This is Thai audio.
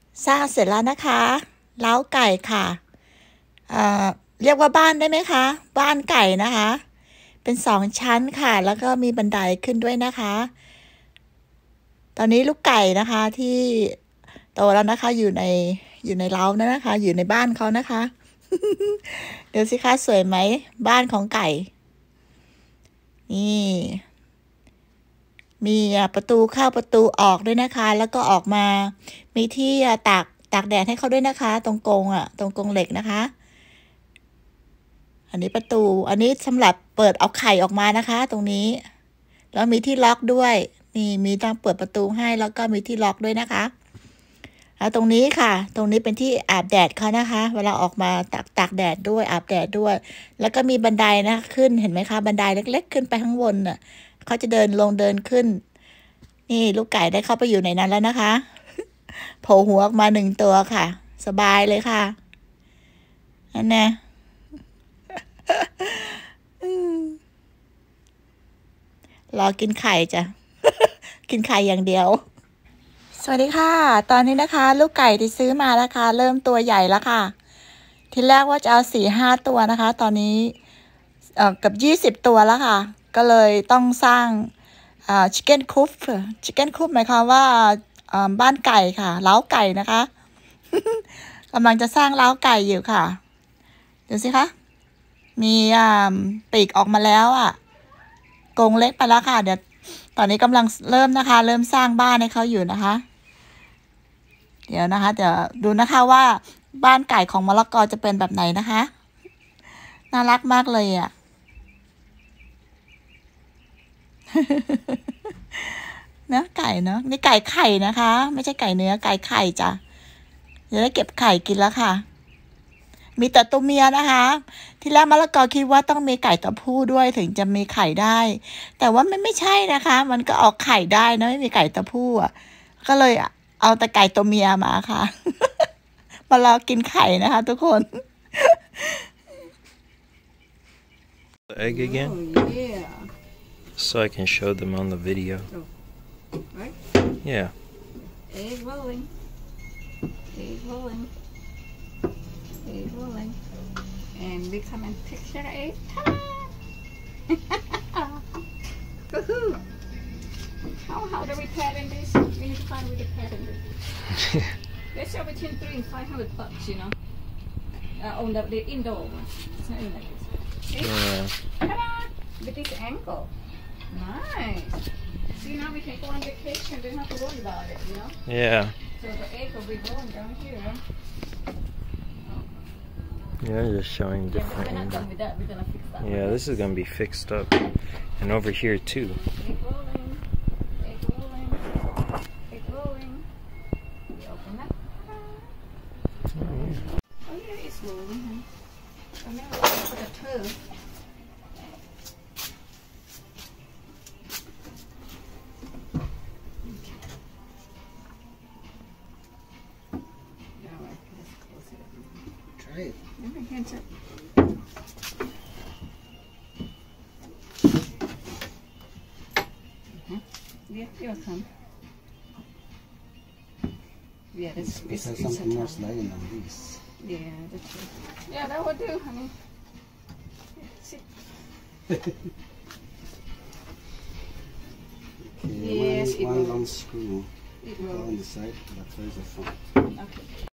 สร้างเสร็จแล้วนะคะเล้าไก่ค่ะเรียกว่าบ้านได้ไหมคะบ้านไก่นะคะเป็น2 ชั้นค่ะแล้วก็มีบันไดขึ้นด้วยนะคะตอนนี้ลูกไก่นะคะที่โตแล้วนะคะอยู่ในเล้านะคะอยู่ในบ้านเขานะคะเดี๋ยวสิคะสวยไหมบ้านของไก่นี่มีประตูเข้าประตูออกด้วยนะคะแล้วก็ออกมามีที่ตากแดดให้เขาด้วยนะคะตรงกรงเหล็กนะคะอันนี้ประตูอันนี้สำหรับเปิดเอาไข่ออกมานะคะตรงนี้แล้วมีที่ล็อกด้วยนี่มีต้องเปิดประตูให้แล้วก็มีที่ล็อกด้วยนะคะแล้วตรงนี้ค่ะตรงนี้เป็นที่อาบแดดเขานะคะเวลาออกมาตากแดดด้วยอาบแดดด้วยแล้วก็มีบันไดนะขึ้นเห็นไหมคะบันไดเล็กๆขึ้นไปข้างบนน่ะเขาจะเดินลงเดินขึ้นนี่ลูกไก่ได้เข้าไปอยู่ในนั้นแล้วนะคะโผล่หัวออกมา1 ตัวค่ะสบายเลยค่ะนั่นนะรอกินไข่จ้ะ กินไข่อย่างเดียวสวัสดีค่ะตอนนี้นะคะลูกไก่ที่ซื้อมาแล้วค่ะเริ่มตัวใหญ่แล้วค่ะทีแรกว่าจะเอา4-5 ตัวนะคะตอนนี้กับ20 ตัวแล้วค่ะก็เลยต้องสร้างchicken coop chicken coop หมายความว่าบ้านไก่ค่ะเล้าไก่นะคะ กำลังจะสร้างเล้าไก่อยู่ค่ะดูสิคะมีปีกออกมาแล้วกรงเล็กไปแล้วค่ะเดี๋ยวตอนนี้กำลังเริ่มนะคะเริ่มสร้างบ้านให้เขาอยู่นะคะเดี๋ยวนะคะเดี๋ยวดูนะคะว่าบ้านไก่ของมะละกอจะเป็นแบบไหนนะคะน่ารักมากเลยเนื้อไก่เนาะนี่ไก่ไข่นะคะไม่ใช่ไก่เนื้อไก่ไข่จ้ะเดี๋ยวได้เก็บไข่กินแล้วค่ะมีแต่ตัวเมียนะคะที่แรกมะละกอคิดว่าต้องมีไก่ตัวผู้ด้วยถึงจะมีไข่ได้แต่ว่าไม่ใช่นะคะมันก็ออกไข่ได้นะไม่มีไก่ตัวผู้ก็เลยเอาแต่ไก่ตัวเมียมาค่ะมารอกินไข่นะคะทุกคน The egg again? Oh, yeah. So I can show them on the video. Right? Yeah. Egg rolling. Egg rolling. Egg rolling. And we come and picture egg time. Woohoo! How do we pattern this? We need to find where to pattern this. They sell between $300 and $500, you know. On the indoor one. It's not even like this. See? Yeah. Ta-da! With this angle. Nice. See, now we can go on vacation. Don't have to worry about it, you know? Yeah. So the egg will be going down here. Yeah, just showing Yeah, different we're not angles. done with that. We're gonna fix that. Yeah, this is gonna be fixed up. And over here too. Egg rolling. Egg rolling. Egg rolling. We open that. Oh yeah, it's rolling. Huh? And now we're gonna put a turf. Try it. Okay, hands up. Yeah, you'll come. Yeah, This has something more sliding than this. Yeah, that's true. Yeah, that will do, honey. Sit. Okay, Yes, it one will. long screw It on will. the side, but there's a front. Okay.